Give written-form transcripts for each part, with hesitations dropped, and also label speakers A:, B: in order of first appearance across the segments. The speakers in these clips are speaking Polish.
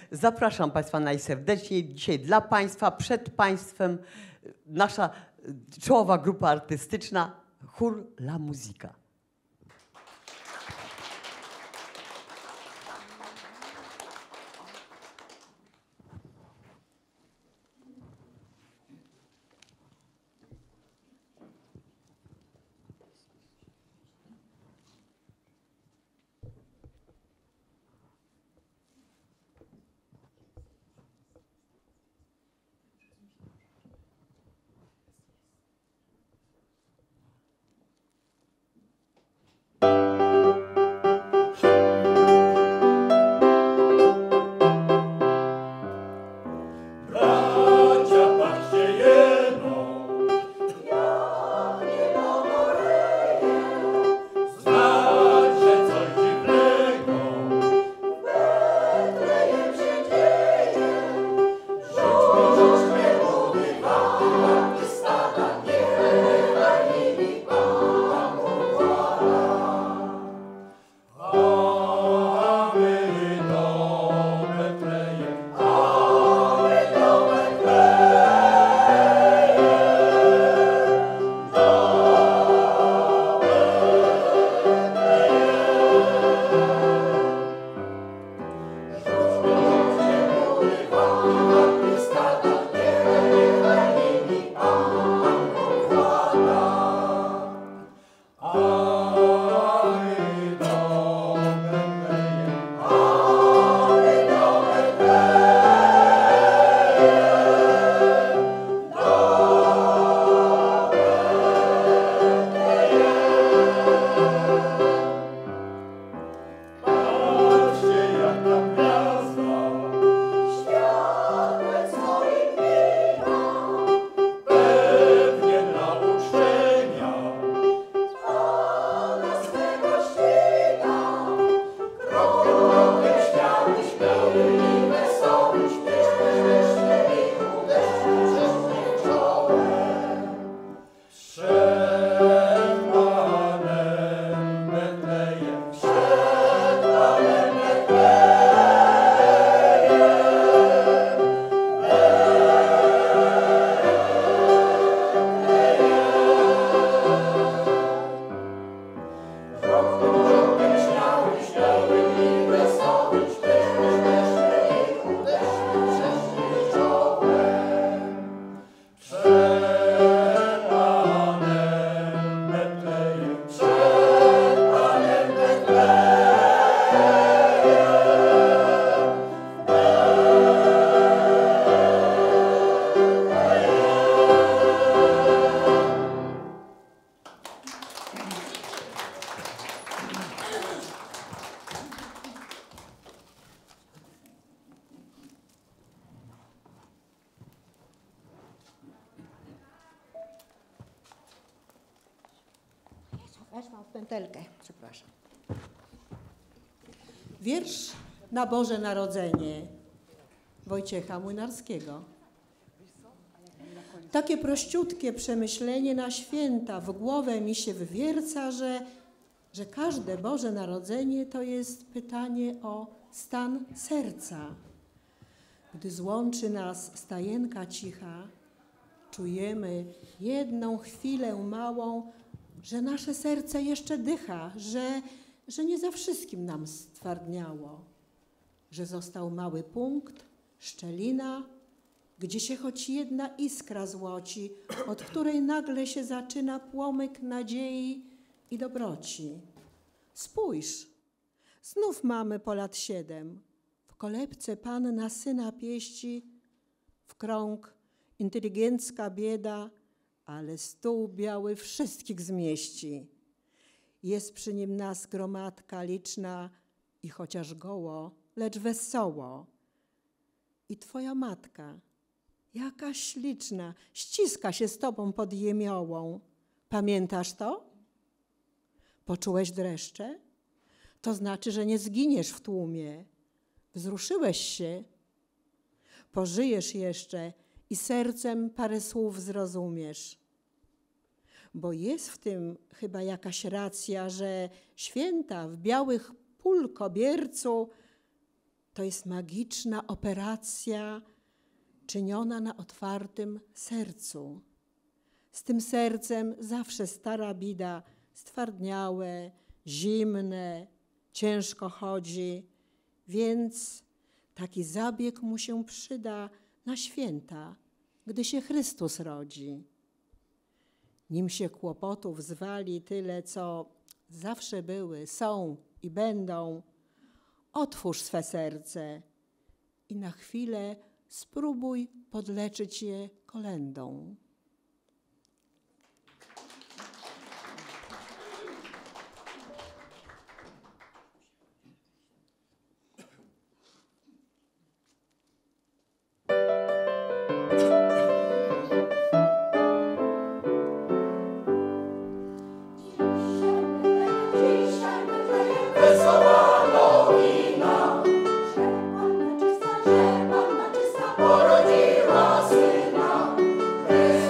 A: Zapraszam Państwa najserdeczniej. Dzisiaj dla Państwa, przed Państwem nasza czołowa grupa artystyczna, chór La Musica.
B: Weszłam w pętelkę, przepraszam. Wiersz na Boże Narodzenie Wojciecha Młynarskiego. Takie prościutkie przemyślenie na święta w głowę mi się wywierca, że każde Boże Narodzenie to jest pytanie o stan serca. Gdy złączy nas stajenka cicha, czujemy jedną chwilę małą, że nasze serce jeszcze dycha, że nie za wszystkim nam stwardniało, że został mały punkt, szczelina, gdzie się choć jedna iskra złoci, od której nagle się zaczyna płomyk nadziei i dobroci. Spójrz, znów mamy po lat 7. W kolebce Panna syna pieści, w krąg inteligencka bieda, ale stół biały wszystkich zmieści. Jest przy nim nas gromadka liczna i chociaż goło, lecz wesoło. I twoja matka, jaka śliczna, ściska się z tobą pod jemiołą. Pamiętasz to? Poczułeś dreszcze? To znaczy, że nie zginiesz w tłumie. Wzruszyłeś się. Pożyjesz jeszcze i sercem parę słów zrozumiesz. Bo jest w tym chyba jakaś racja, że święta w białych pól kobiercu to jest magiczna operacja czyniona na otwartym sercu. Z tym sercem zawsze stara bida, stwardniałe, zimne, ciężko chodzi, więc taki zabieg mu się przyda na święta, gdy się Chrystus rodzi. Nim się kłopotów zwali tyle, co zawsze były, są i będą, otwórz swe serce i na chwilę spróbuj podleczyć je kolędą.
C: Porodziła syna,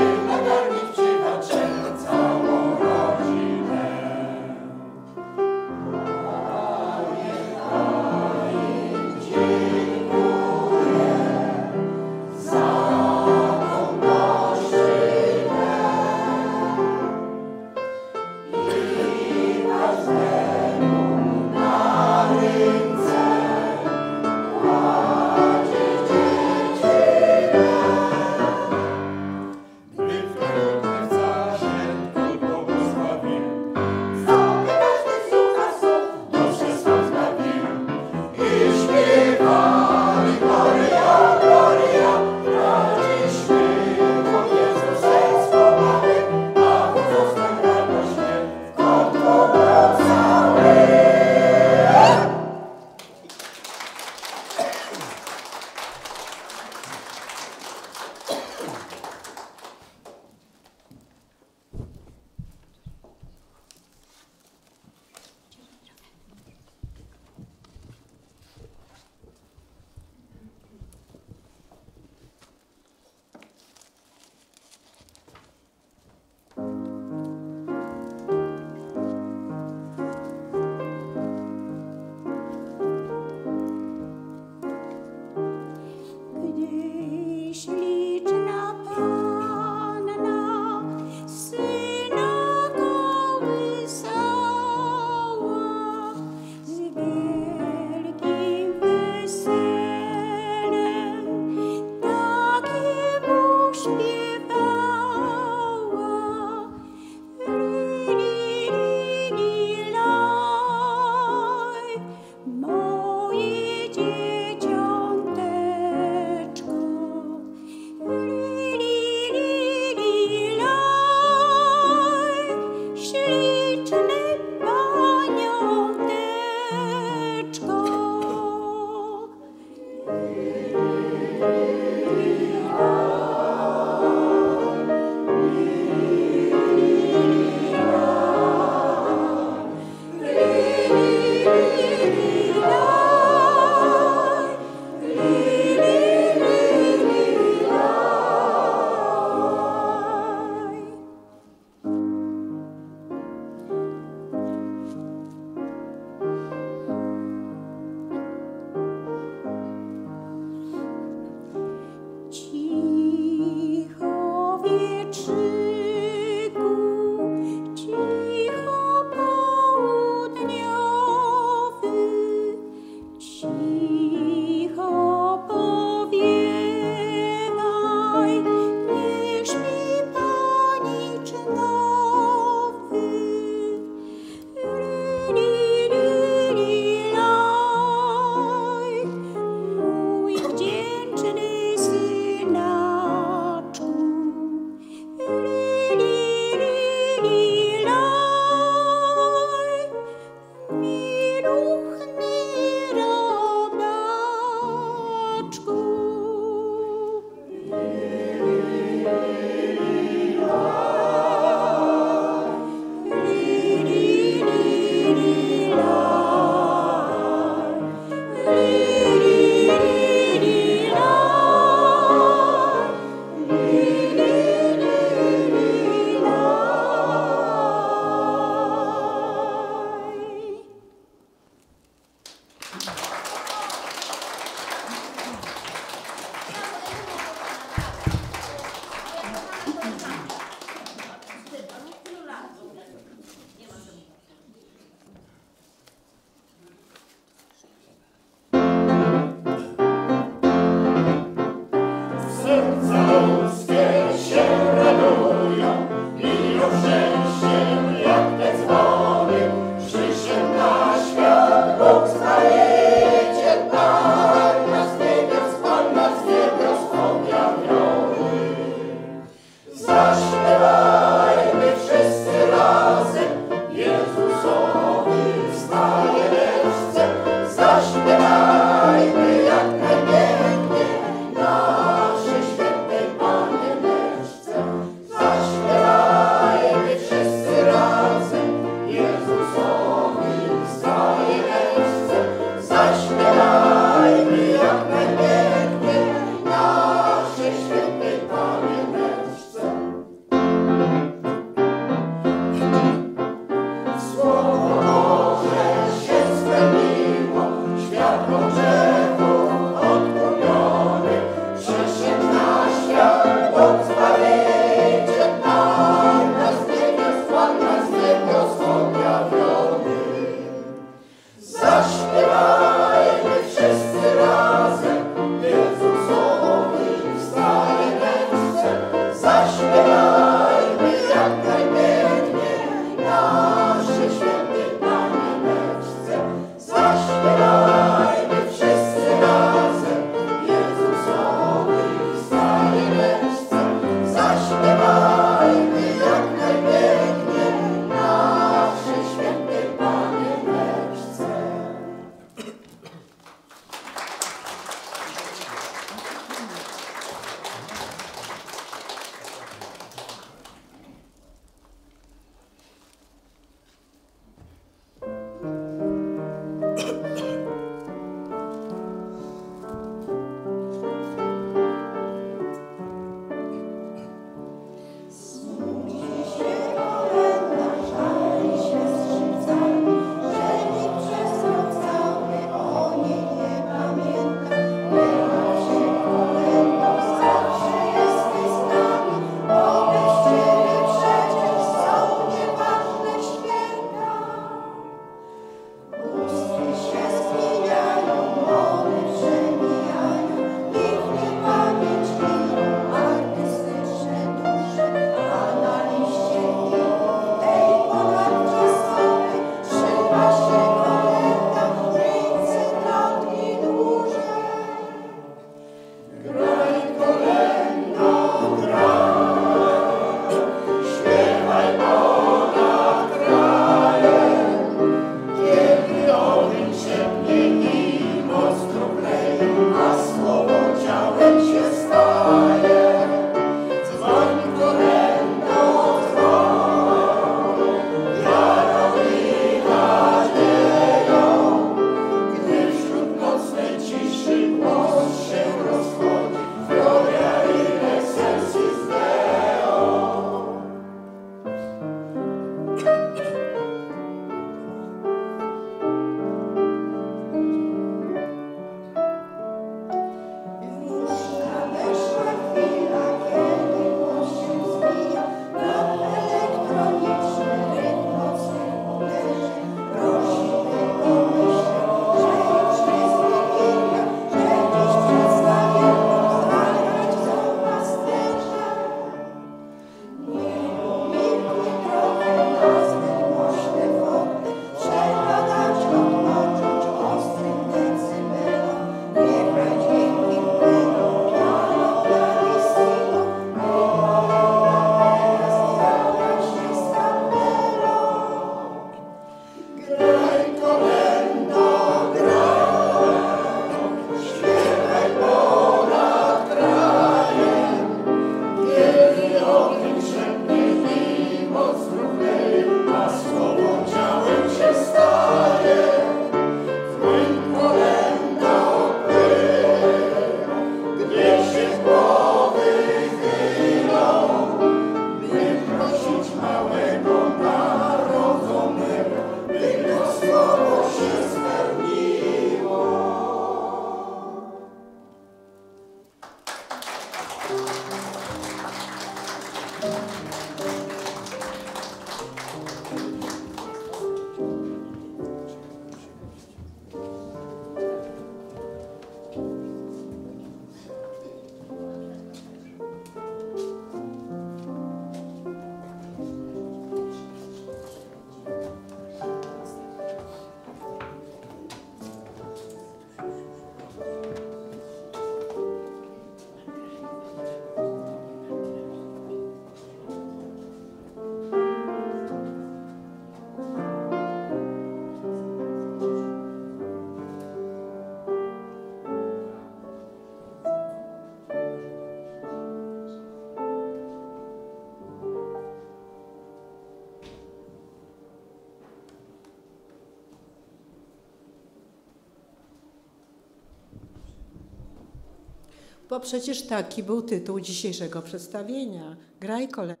B: Bo przecież taki był tytuł dzisiejszego przedstawienia. Graj kolędę.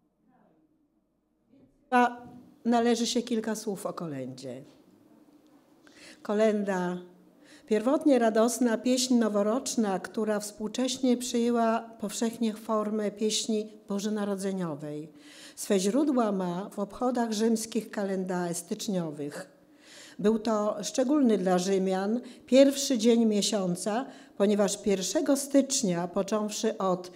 B: Należy się kilka słów o kolędzie. Kolęda, pierwotnie radosna pieśń noworoczna, która współcześnie przyjęła powszechnie formę pieśni bożonarodzeniowej. Swe źródła ma w obchodach rzymskich kalendarzy styczniowych. Był to szczególny dla Rzymian pierwszy dzień miesiąca, ponieważ 1 stycznia, począwszy od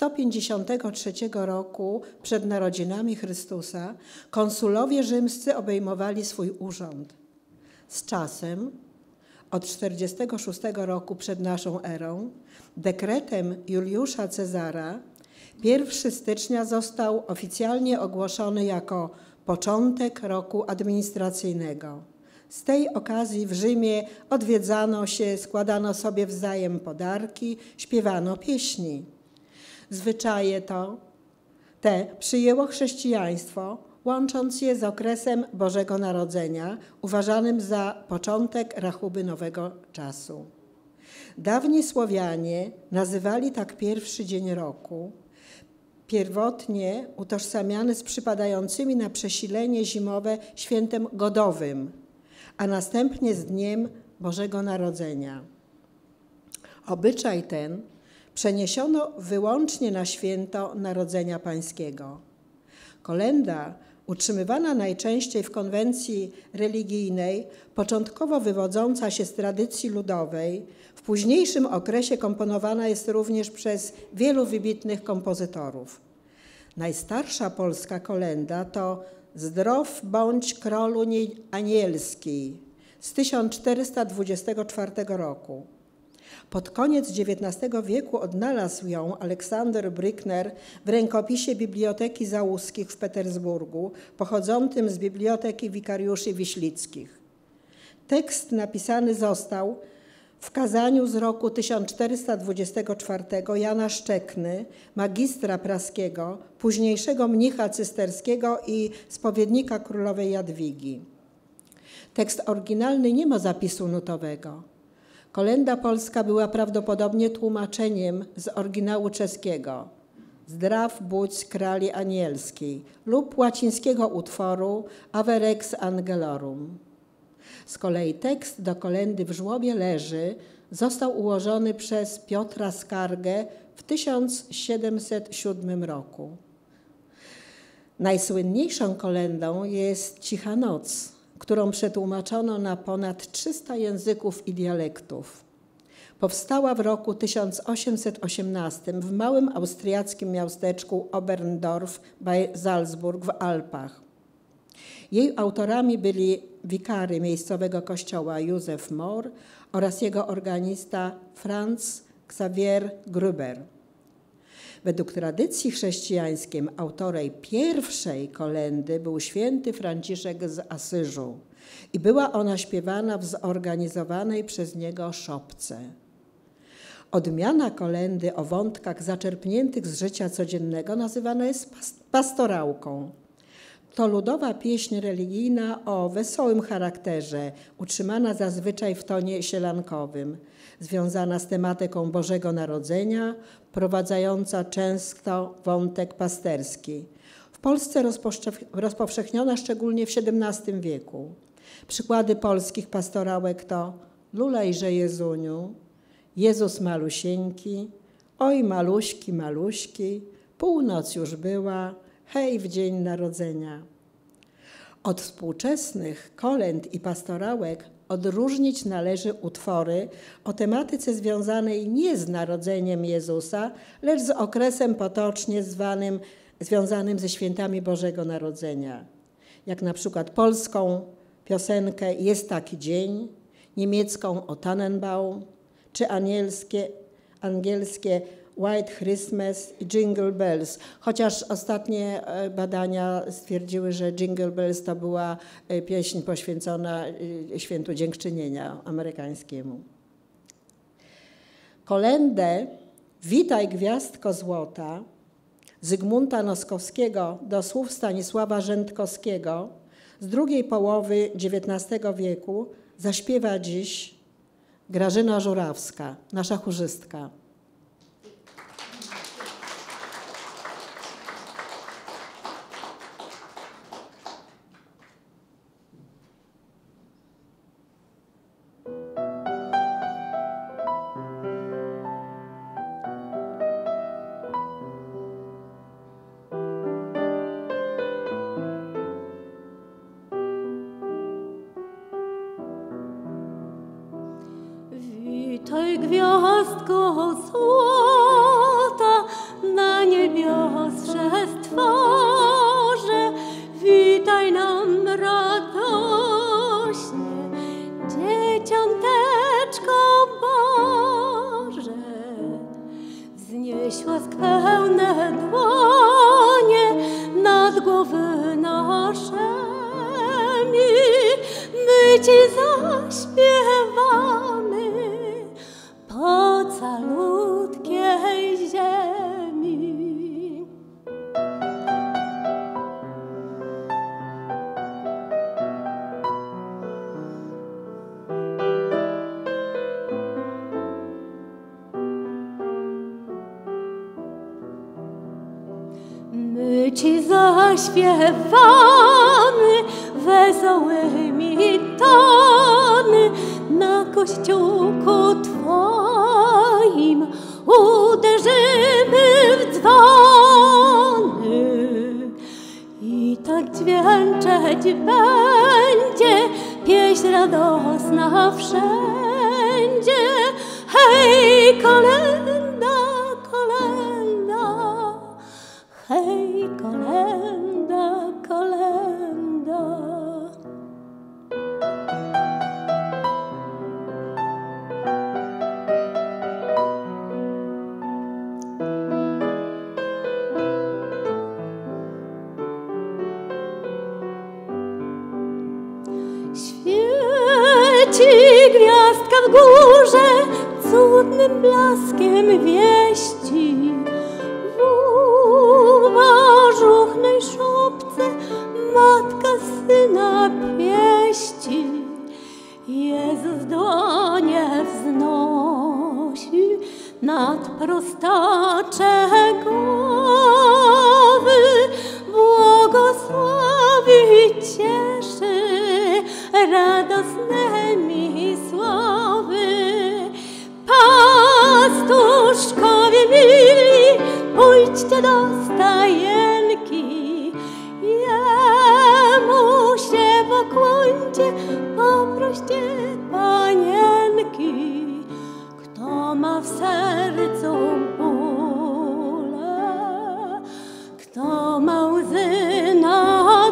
B: 153 roku przed narodzinami Chrystusa, konsulowie rzymscy obejmowali swój urząd. Z czasem, od 46 roku przed naszą erą, dekretem Juliusza Cezara 1 stycznia został oficjalnie ogłoszony jako początek roku administracyjnego. Z tej okazji w Rzymie odwiedzano się, składano sobie wzajem podarki, śpiewano pieśni. Zwyczaje te przyjęło chrześcijaństwo, łącząc je z okresem Bożego Narodzenia, uważanym za początek rachuby nowego czasu. Dawni Słowianie nazywali tak pierwszy dzień roku, pierwotnie utożsamiany z przypadającymi na przesilenie zimowe świętem godowym, a następnie z Dniem Bożego Narodzenia. Obyczaj ten przeniesiono wyłącznie na święto Narodzenia Pańskiego. Kolęda, utrzymywana najczęściej w konwencji religijnej, początkowo wywodząca się z tradycji ludowej, w późniejszym okresie komponowana jest również przez wielu wybitnych kompozytorów. Najstarsza polska kolęda to Zdrow bądź królu anielski z 1424 roku. Pod koniec XIX wieku odnalazł ją Aleksander Brückner w rękopisie Biblioteki Załuskich w Petersburgu, pochodzącym z Biblioteki Wikariuszy Wiślickich. Tekst napisany został w kazaniu z roku 1424 Jana Szczekny, magistra praskiego, późniejszego mnicha cysterskiego i spowiednika królowej Jadwigi. Tekst oryginalny nie ma zapisu nutowego. Kolęda polska była prawdopodobnie tłumaczeniem z oryginału czeskiego Zdraw budź krali anielskiej lub łacińskiego utworu Ave Rex Angelorum. Z kolei tekst do kolędy w żłobie leży został ułożony przez Piotra Skargę w 1707 roku. Najsłynniejszą kolędą jest Cicha Noc, którą przetłumaczono na ponad 300 języków i dialektów. Powstała w roku 1818 w małym austriackim miasteczku Oberndorf bei Salzburg w Alpach. Jej autorami byli wikary miejscowego kościoła Józef Mohr oraz jego organista Franz Xaver Gruber. Według tradycji chrześcijańskiej autorem pierwszej kolędy był święty Franciszek z Asyżu i była ona śpiewana w zorganizowanej przez niego szopce. Odmiana kolędy o wątkach zaczerpniętych z życia codziennego nazywana jest pastorałką. To ludowa pieśń religijna o wesołym charakterze, utrzymana zazwyczaj w tonie sielankowym, związana z tematyką Bożego Narodzenia, prowadzająca często wątek pasterski. W Polsce rozpowszechniona szczególnie w XVII wieku. Przykłady polskich pastorałek to Lulejże Jezuniu, Jezus malusieńki, Oj maluśki, maluśki, Północ już była, hej w dzień narodzenia. Od współczesnych kolęd i pastorałek odróżnić należy utwory o tematyce związanej nie z narodzeniem Jezusa, lecz z okresem potocznie związanym ze świętami Bożego Narodzenia. Jak na przykład polską piosenkę Jest taki dzień, niemiecką O Tannenbaum, czy angielskie White Christmas i Jingle Bells, chociaż ostatnie badania stwierdziły, że Jingle Bells to była pieśń poświęcona świętu Dziękczynienia amerykańskiemu. Kolędę Witaj Gwiazdko Złota Zygmunta Noskowskiego do słów Stanisława Rzędkowskiego z drugiej połowy XIX wieku zaśpiewa dziś Grażyna Żurawska, nasza chórzystka.
C: gwiazdko złota na niebiostrze stworze, witaj nam radośnie, dzieciąteczko Boże. Wznieśła pełne dłonie nad głowy naszemi, my Ci zaśpiewamy po calutkiej ziemi. My Ci zaśpiewamy wesołymi tony, na kościółku Twoim uderzymy w dzwony i tak dźwięczeć będzie pieśń radosna wszędzie. Hej, kolenda, kolenda, hej, kolenda, kolenda. Świeci gwiazdka w górze, cudnym blaskiem wieści. W żuchnej szopce matka syna pieści. Jezus dłonie wznosi nad prostacze głowy, błogosławi, cieszy radosnymi słowy. Pastuszkowie mili, pójdźcie do stajenki, Jemu się pokłońcie, poproście panienki. Kto ma w sercu bóle, kto ma łzy na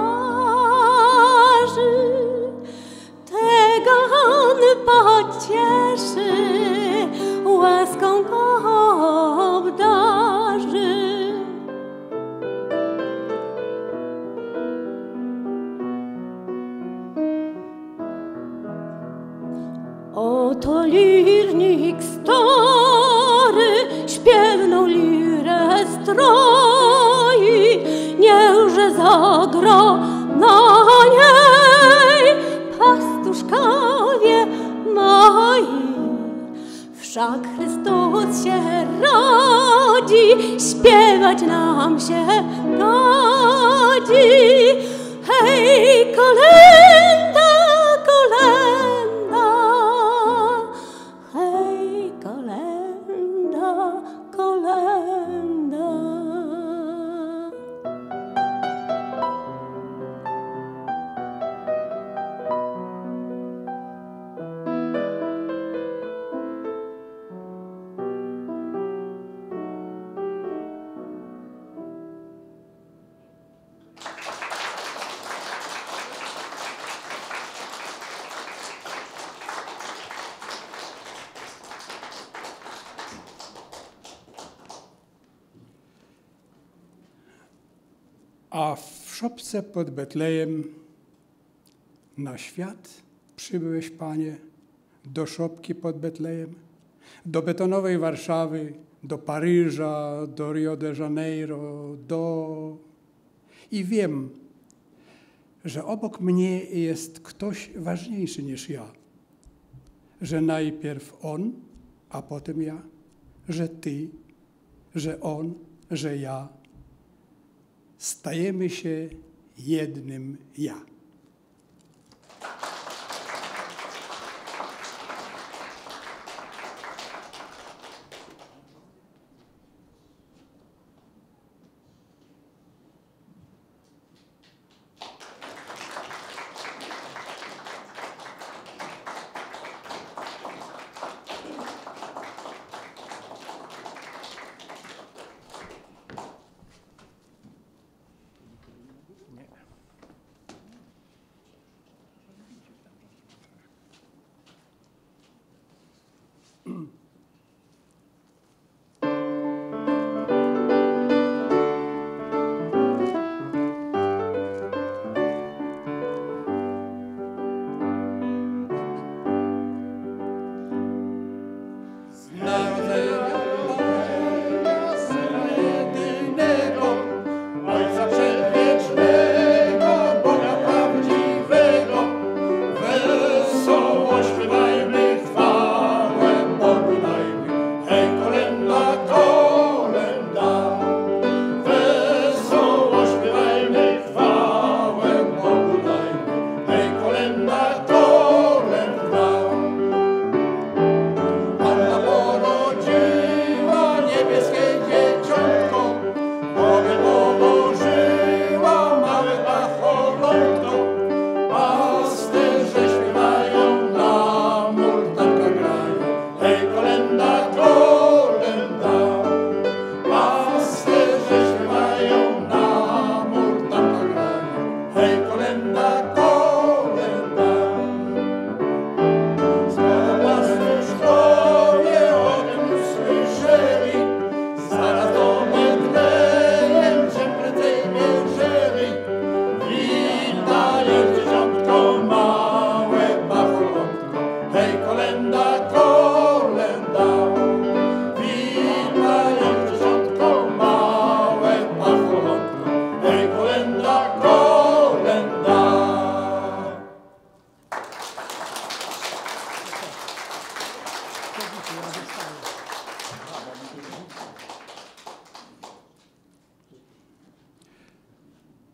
C: twarzy, tego On pocieszy, łaską go obdarzy. Oto lirnik stary śpiewną lirę stroi, niechże zagra na niej pastuszkowie moi. Wszak Chrystus się rodzi, śpiewać nam się godzi. Hej, kolenda, kolenda, hej, kolenda, kolenda.
D: A w szopce pod Betlejem na świat przybyłeś, Panie, do szopki pod Betlejem, do betonowej Warszawy, do Paryża, do Rio de Janeiro, I wiem, że obok mnie jest ktoś ważniejszy niż ja, że najpierw On, a potem ja, że Ty, że On, że ja. Stajemy się jednym ja.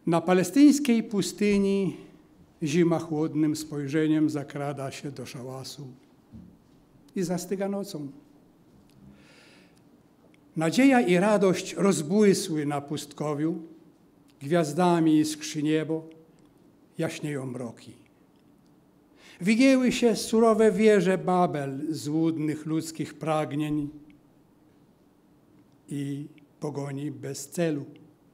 D: Na palestyńskiej pustyni zima chłodnym spojrzeniem zakrada się do szałasu i zastyga nocą. Nadzieja i radość rozbłysły na pustkowiu, gwiazdami iskrzy niebo, jaśnieją mroki. Wigięły się surowe wieże Babel złudnych ludzkich pragnień i pogoni bez celu.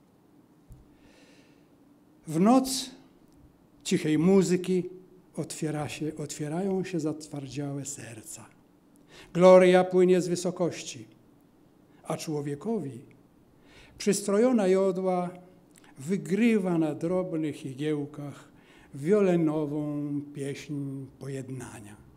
D: W noc cichej muzyki otwierają się zatwardziałe serca. Gloria płynie z wysokości, a człowiekowi przystrojona jodła wygrywa na drobnych igiełkach wiolenową pieśń pojednania.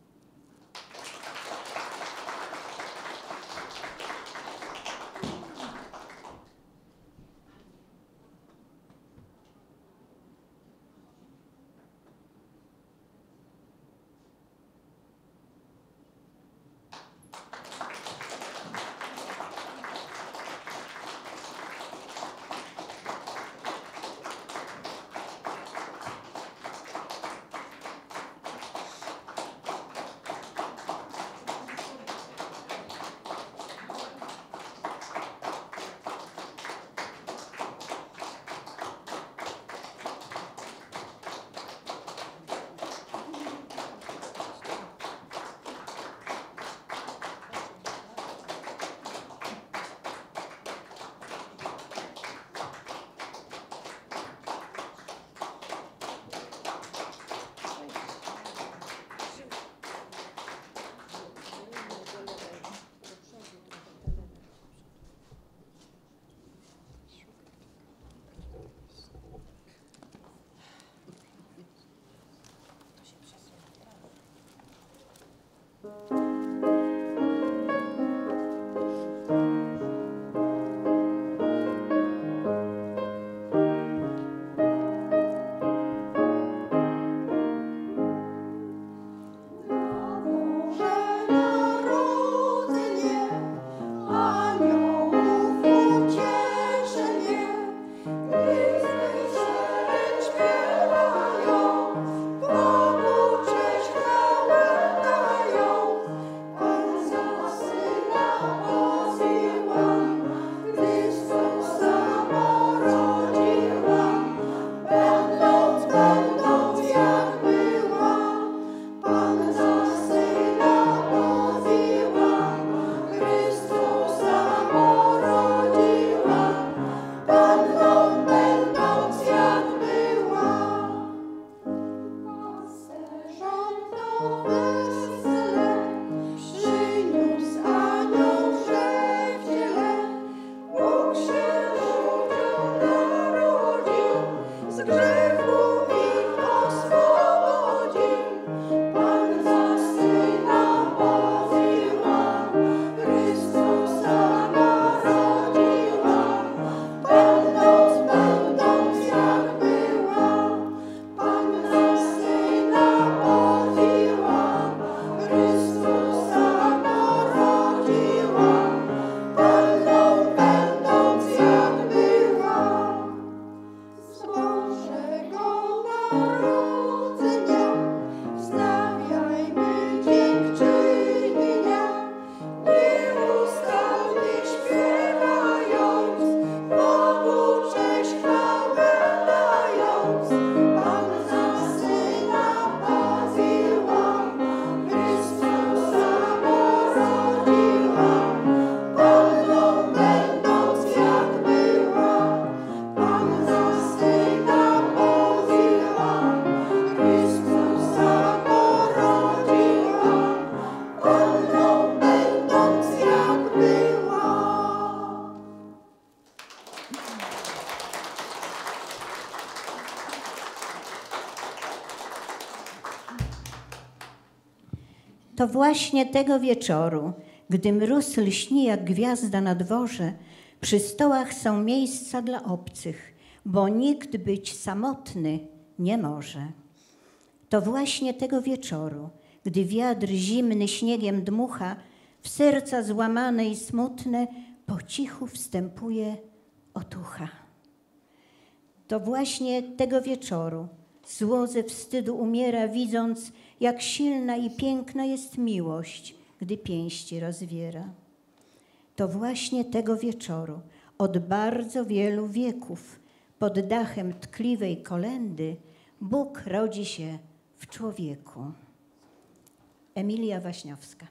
E: To właśnie tego wieczoru, gdy mróz lśni jak gwiazda na dworze, przy stołach są miejsca dla obcych, bo nikt być samotny nie może. To właśnie tego wieczoru, gdy wiatr zimny śniegiem dmucha, w serca złamane i smutne po cichu wstępuje otucha. To właśnie tego wieczoru zło ze wstydu umiera, widząc, jak silna i piękna jest miłość, gdy pięści rozwiera. To właśnie tego wieczoru, od bardzo wielu wieków, pod dachem tkliwej kolędy, Bóg rodzi się w człowieku. Emilia Waśniowska.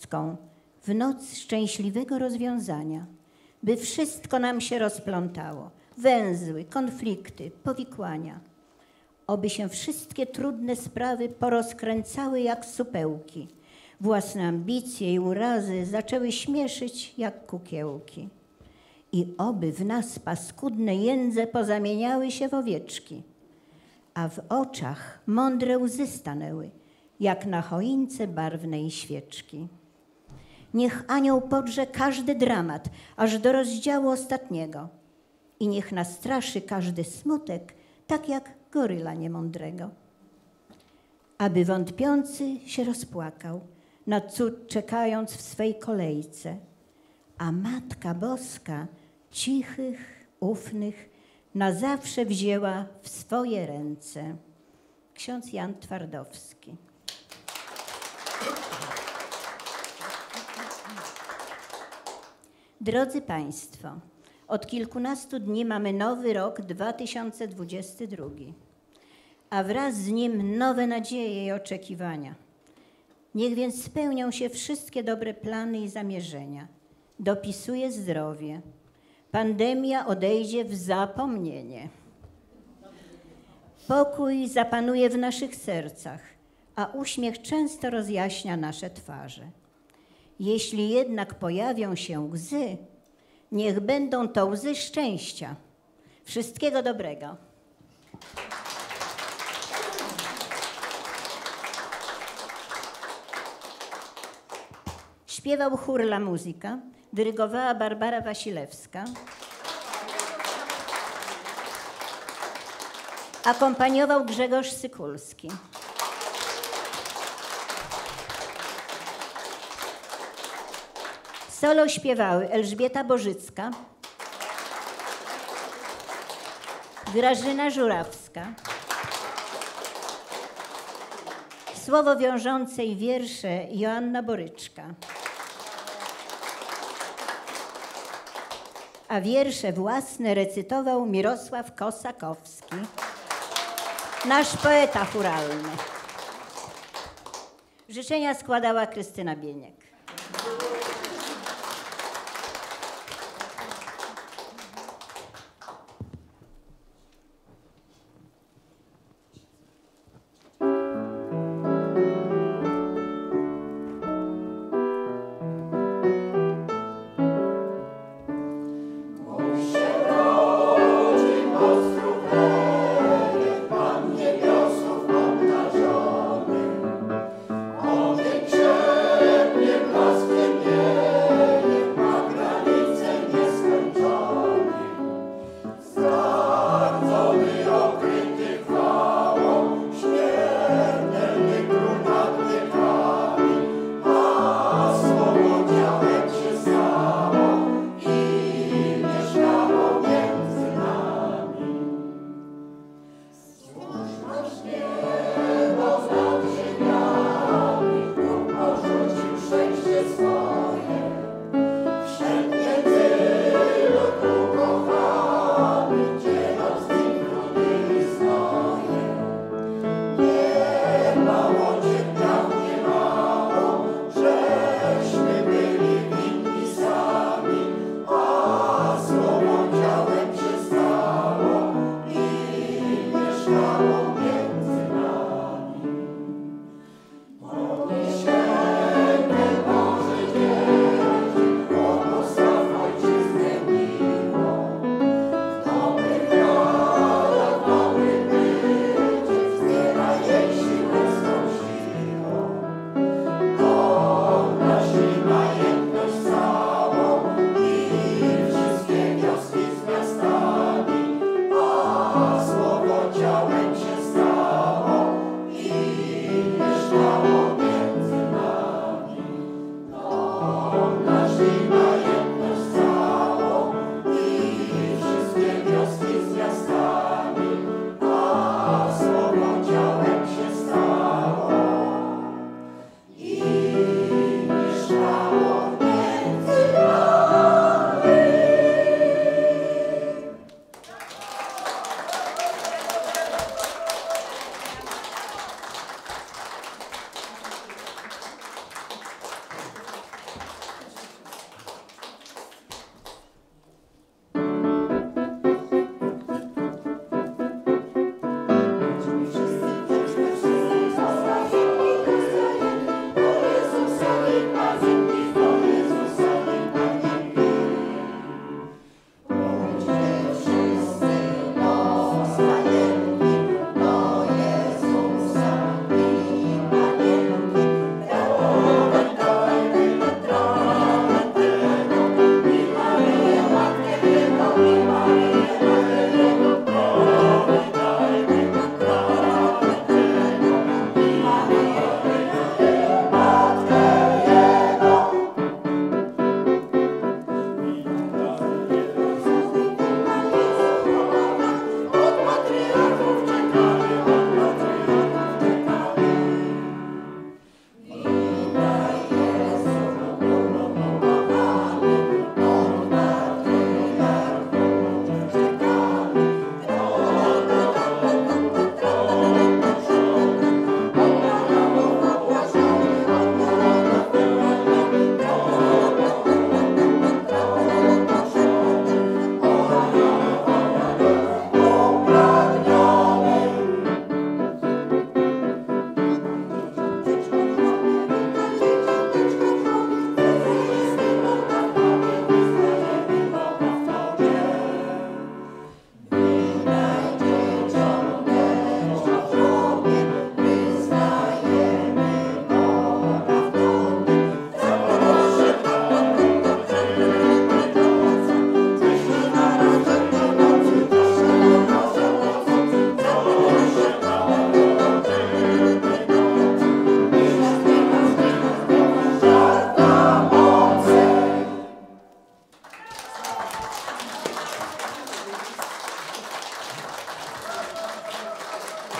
E: Pańską, w noc szczęśliwego rozwiązania, by wszystko nam się rozplątało, węzły, konflikty, powikłania. Oby się wszystkie trudne sprawy porozkręcały jak supełki, własne ambicje i urazy zaczęły śmieszyć jak kukiełki. I oby w nas paskudne jędze pozamieniały się w owieczki, a w oczach mądre łzy stanęły, jak na choince barwnej świeczki. Niech anioł podrze każdy dramat, aż do rozdziału ostatniego. I niech nastraszy każdy smutek, tak jak goryla niemądrego. Aby wątpiący się rozpłakał, na cud czekając w swej kolejce, a Matka Boska cichych, ufnych na zawsze wzięła w swoje ręce. Ksiądz Jan Twardowski. Drodzy Państwo, od kilkunastu dni mamy nowy rok 2022, a wraz z nim nowe nadzieje i oczekiwania. Niech więc spełnią się wszystkie dobre plany i zamierzenia. Dopisuje zdrowie. Pandemia odejdzie w zapomnienie. Pokój zapanuje w naszych sercach, a uśmiech często rozjaśnia nasze twarze. Jeśli jednak pojawią się łzy, niech będą to łzy szczęścia. Wszystkiego dobrego. Śpiewał chór La Musica, dyrygowała Barbara Wasilewska. Akompaniował Grzegorz Sykulski. Solo śpiewały Elżbieta Bożycka, Grażyna Żurawska. Słowo wiążące i wiersze Joanna Boryczka. A wiersze własne recytował Mirosław Kosakowski, nasz poeta chóralny. Życzenia składała Krystyna Bieniek.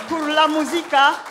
A: Chór La Musica.